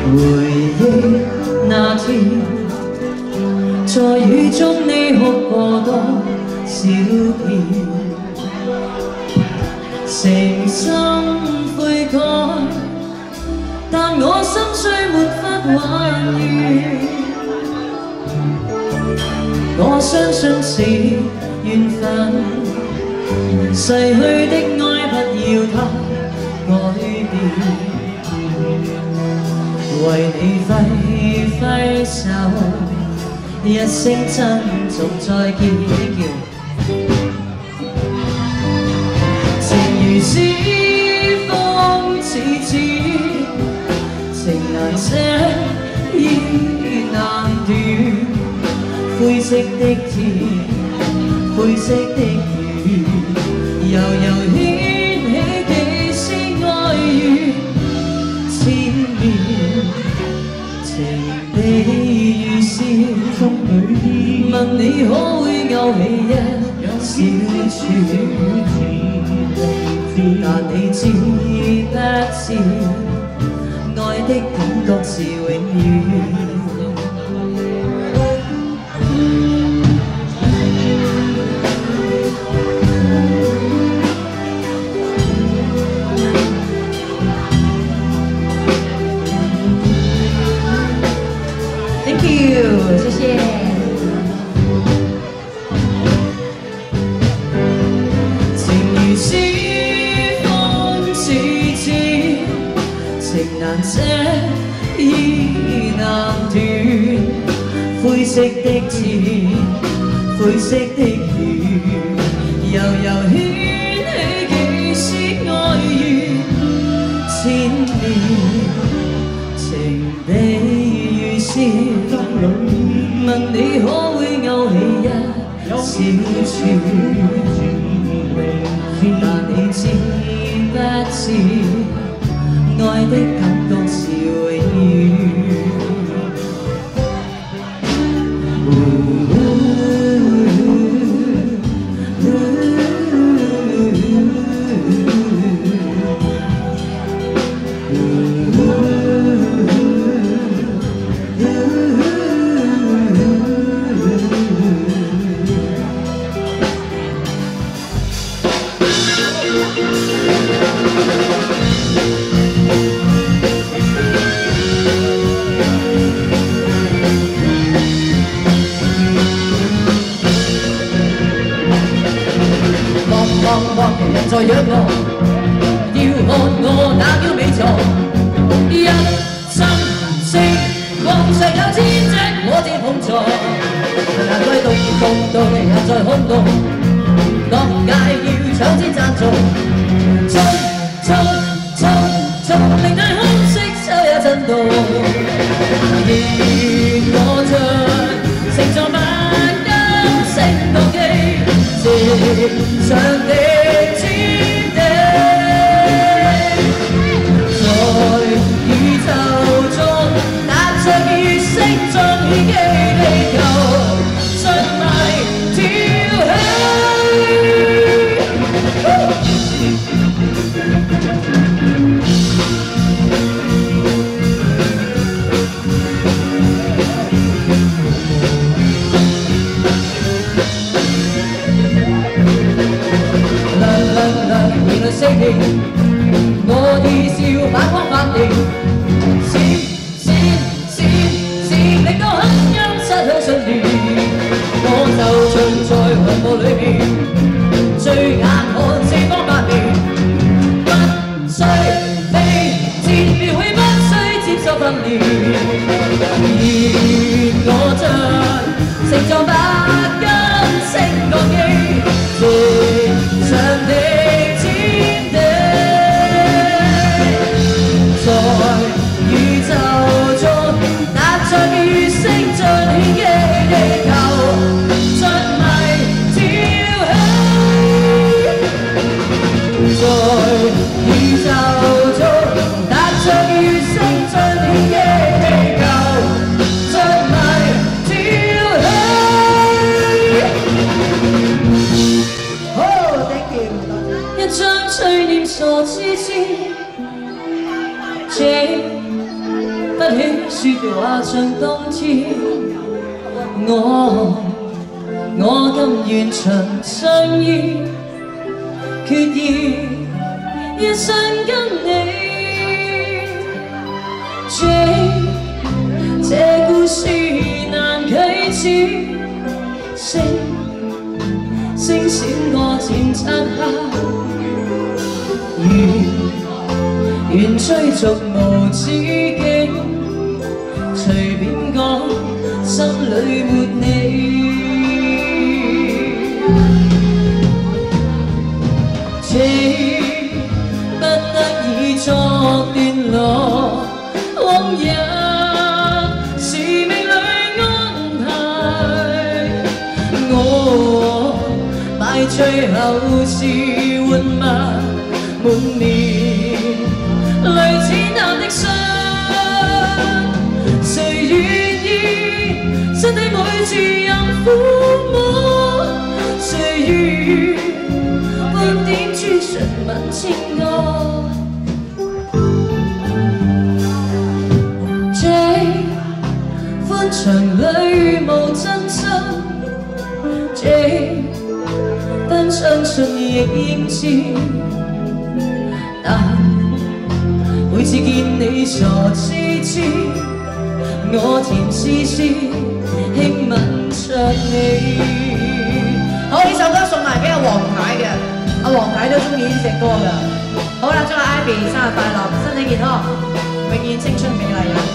回忆那天，在雨中你哭過多少遍，誠心悔改，但我心碎沒法還原。我相信是緣分，逝去的愛不要它改變。 為你揮揮手，一聲珍重再見。情如絲風似箭，情難捨意難斷。灰色的天，灰色的雨，悠悠掀起幾絲哀怨。千年。 情比如是風裏，問你可會勾起一小串？但你知不知，愛的感覺是永遠。 Thank you， 谢谢。情如絲風似箭，情難捨意難斷。灰色的天，灰色的雨，悠悠掀起幾絲哀怨。千年情比如是。 問你可會勾起一小串？但你知不知，愛的感覺是永遠。人在仰我，要看我那嬌美狀。一生星光上有千隻我自碰撞，難怪動到人在空洞，各界要搶先贊助。衝，令對空色秋也震動。而我像盛裝萬金星國基，直上地。 我哋笑反光發電，閃，令到黑陰失去信念。我就像在雲霧裏面，醉眼看四方八面。不需飛，戰表會不需接受訓練。而我像盛裝白金星國基，直上地。 傻痴痴，這不起說話像冬天。我甘願長相依，決意一生跟你。這故事難啟齒，星閃過漸漆黑，願追逐無止境，隨便講心裏沒你。不得已作段落，往日是命裏安排。我敗最後是緩慢滿面淚淺淡的傷，誰願意身體每處任撫摸？誰願半點珠唇吻情歌？這歡場裏無真心，這單相信亦應知，但每次見你傻痴痴，我甜絲絲輕吻着你。好，呢首歌送埋俾阿黃太嘅，阿黃太都中意呢隻歌㗎。好啦，祝阿 Ivy 生日快樂，身體健康，永遠青春美麗啊！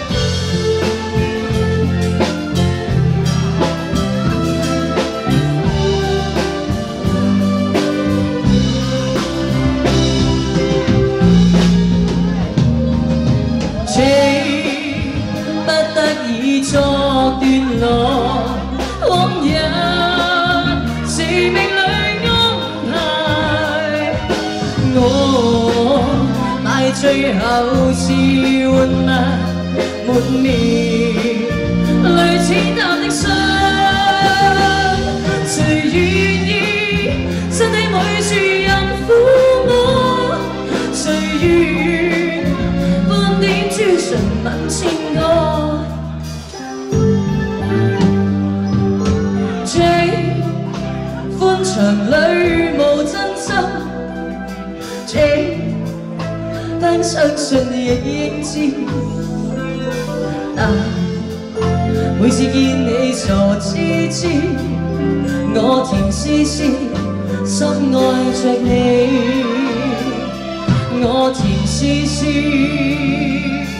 不得已作段落，往日是命裏安排。我敗最後是緩慢滿面淚淺淡的傷，誰願意身體每處任撫摸？誰願半點珠唇吻情歌？這歡場裏無真心，這單相信亦應知，但每次見你傻痴痴，我甜絲絲深愛着你，我甜絲絲。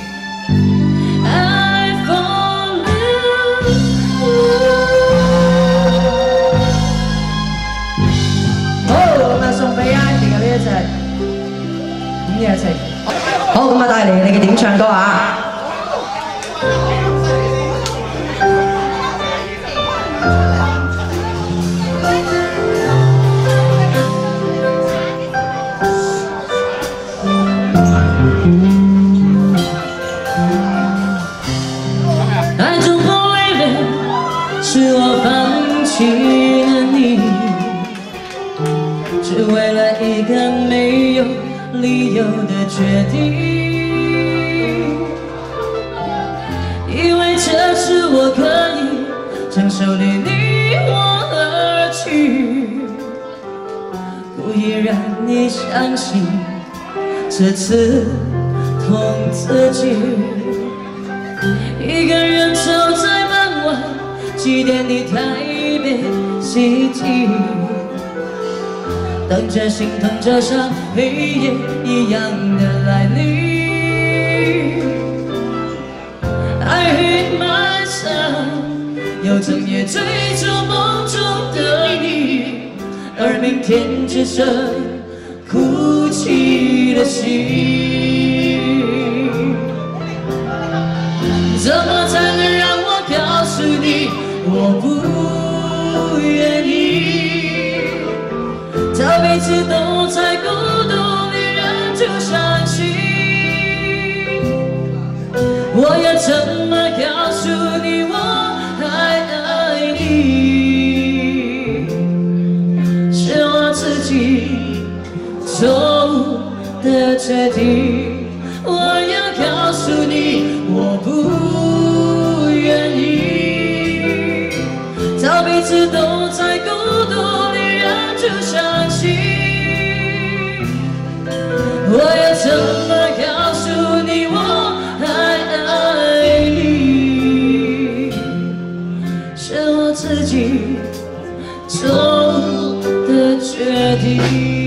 好，咁啊，帶嚟你嘅點唱歌啊！爱中不为恋，是我放弃了你，只为了一个没有理由的决定，以为这是我可以承受的离我而去，故意让你相信这次痛自己，一个人走在傍晚几点的台北 City， 等着心疼着像黑夜一样的来临。I hate myself， 又整夜追逐梦中的你，而明天只剩哭泣的心。怎么才能让我告诉你，我不愿意？这辈子都在孤独里忍住伤心，我要怎么告诉你我还爱你？是我自己做的决定，我要告诉你我子都在孤独里忍住伤心。我要怎么告诉你我还爱你？是我自己做的决定。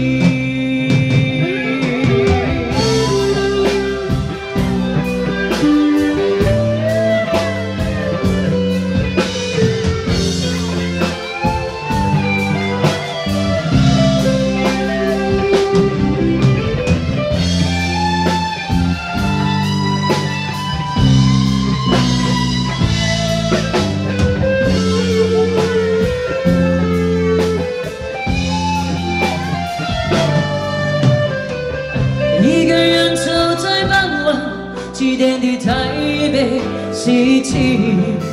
几点的台北西街，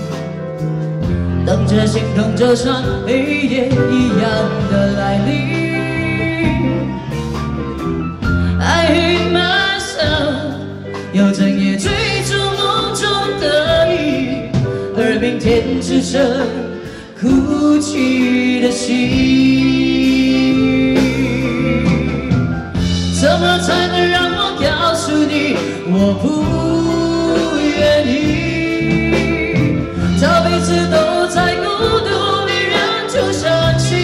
等着星空就像黑夜一样的来临。I hate myself， 又整夜追逐梦中的你，而明天只剩哭泣的心。怎么才能让我告诉你？ 我不愿意，这辈子都在孤独里忍住伤心。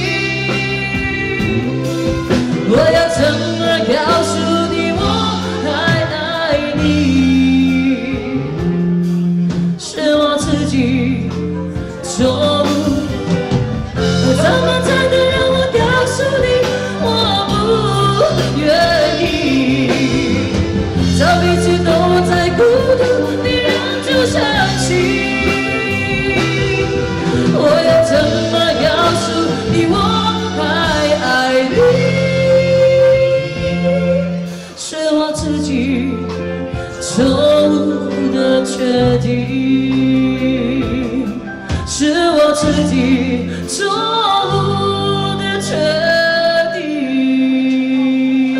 我要怎么告诉你我还爱你？是我自己做不。怎么才能让我告诉你我不愿意？这辈子。 都在孤独里忍住伤心，我要怎么告诉你我还爱你？是我自己做的决定，是我自己做的决定。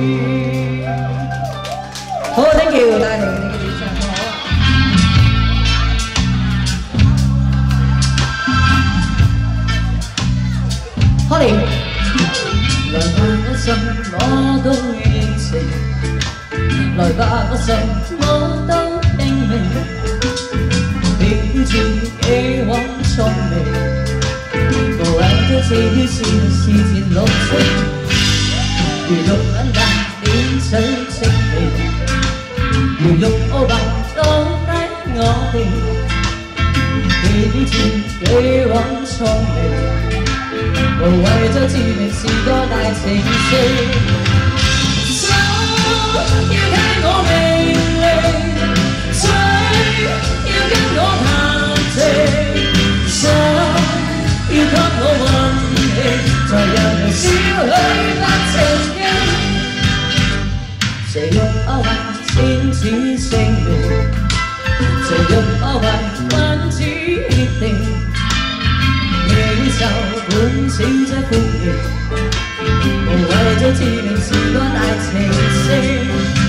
好 ，thank you， 大家呢個表唱好啊。開嚟，來吧，我什麼都應承，來吧，我什麼都拼命，表示幾往聰明，無謂的自於是前路程，如肉眼大點想清明。 如用我吧，放低我哋，記住幾往聰明，無謂再自命是個大情聖。手要聽我命令，嘴要跟我談情，心要給我運氣，在人類消去不情經，誰用我話？ 天子聖名，誰用我為君子協定？你就本小姐歡迎，無謂再自命是個大情聖。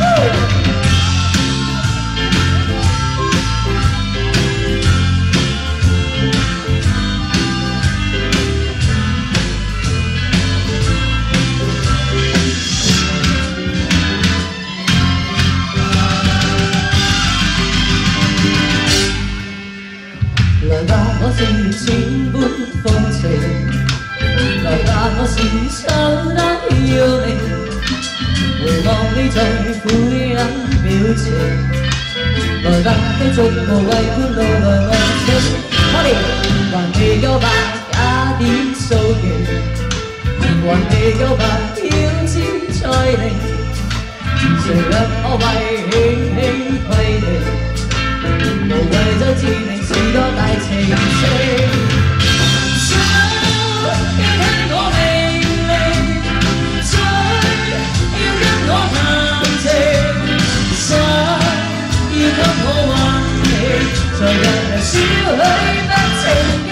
來吧，我是千般風情，來吧，我是醜得要命，回望你在灰暗表情，來吧，繼續無謂半路來忘情。Honey， 還未夠吧，加點數型，還未夠吧，要知再靈，誰讓我為輕輕規定？ 無謂再自命是個大情聖，手要聽我命令，嘴要跟我談情，心要給我運氣，在人人消去不情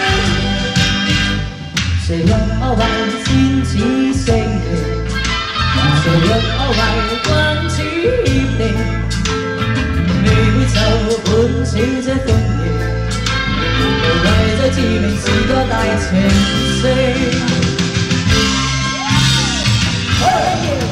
經。誰讓我為天子聖名，誰讓我為君子協定？ 未會就本小姐歡迎，無謂再自命是個大情聖。好，thank you。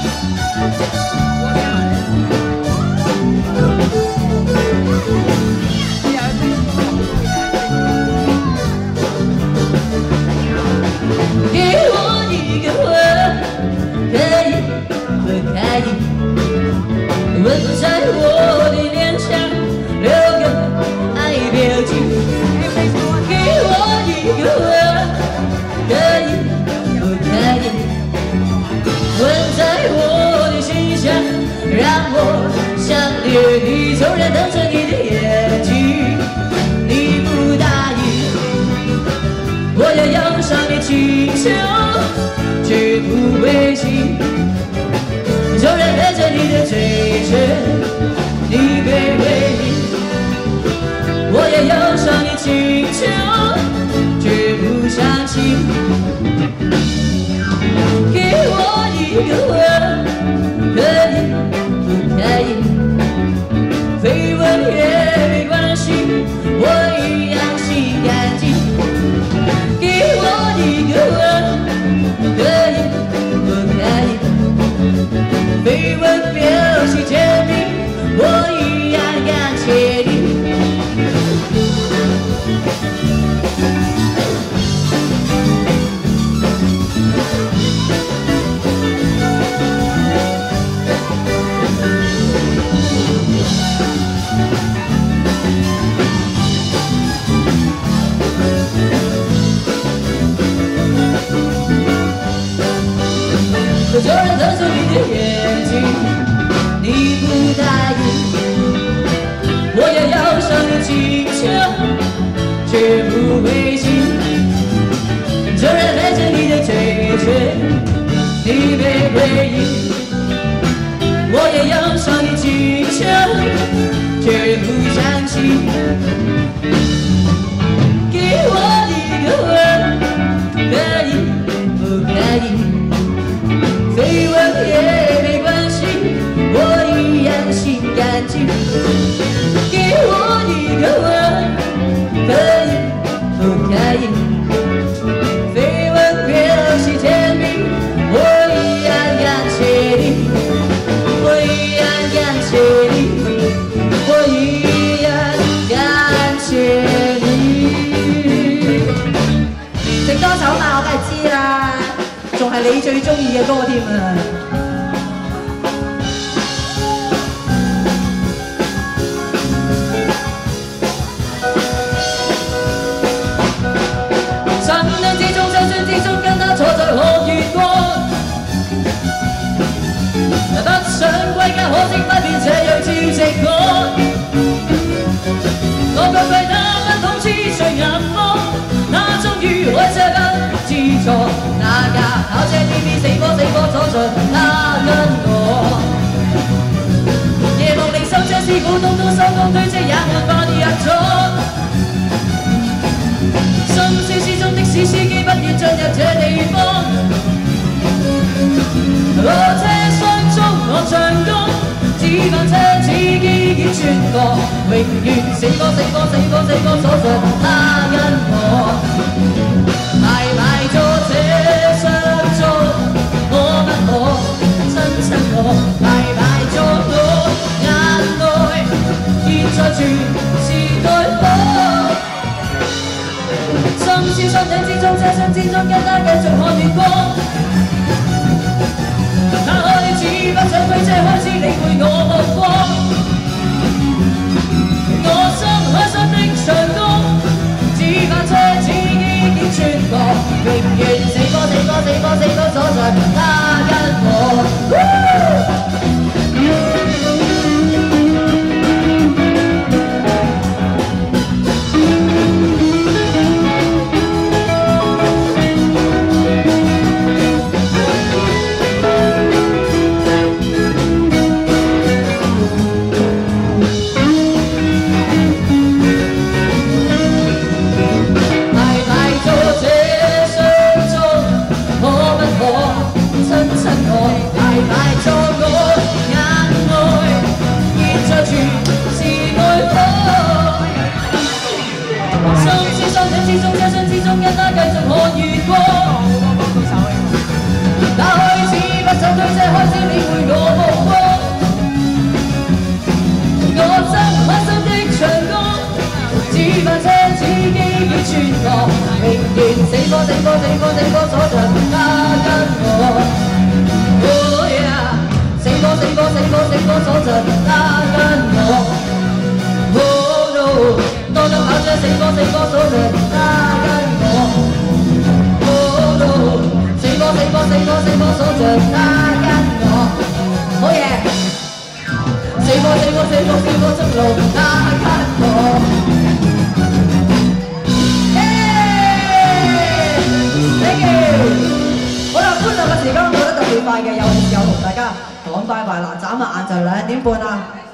給我一個吻，可以不可以？吻在我的臉上，留個愛標記。給我一個吻，可以不可以？吻在我的心上，讓我像綠地球人等着你的眼睛。你不答應，我要擁上你請求，絕不違心。就讓陪着你的嘴唇，你別回應。我要擁上你請求，絕不相信。給我一個吻，可以不可以？緋聞也沒關係，我一樣心乾淨。給我一個吻，可以不可以？緋聞表示甜蜜，我一樣感謝你。就讓等着你的眼睛，你不答應，我要擁上你請求，絕不違心。就讓陪着你的嘴唇，你別回應，我要擁上你請求，絕不相信。給我一個吻，可以不可以？緋聞也沒關係，我一樣心乾淨。給我一個吻，可以不可以？緋聞表示甜蜜，我一樣感謝你，我一樣感謝你，我一樣感謝你。食多首嘛，我梗係知啦。仲係你最中意嘅歌添啊！神亮之中，就算之中跟他坐在看月光，不想歸家，可惜不變這樣照直我。我卻為他不懂痴醉眼光，那終於海這不自助。那架跑車偏偏死火坐着他跟我，夜幕裡修車師傅東東收工堆積也沒法入座。深宵之中的士司機不願進入這地方，我車廂中我唱歌，只盼車子機件穿過，永遠死火坐着他跟我。排排坐這雙座，我不可親我，排排坐我眼內，現在全是愛火。深宵山頂之中，車廂之中，跟他繼續看月光。他開始不想推車，開始理會我目光。我心海心的長歌，只怕車子機件穿過，永遠死火坐着他跟我。 這開始理會我目光。我真開心的唱歌，似扮車自己要穿過，仍然死火死火死火死火鎖着他跟我。Oh yeah， 死火死火死火死火鎖着他跟我。Oh no， 多得跑車死火死火鎖着他跟我。Oh no， 死火死火死火死火鎖着他跟我。Oh yeah。死火死火死火死火中路他跟我。Thank you。好啦，歡樂嘅時間過得特別快嘅，有時候同大家講拜拜啦，眨下眼就2點半啦。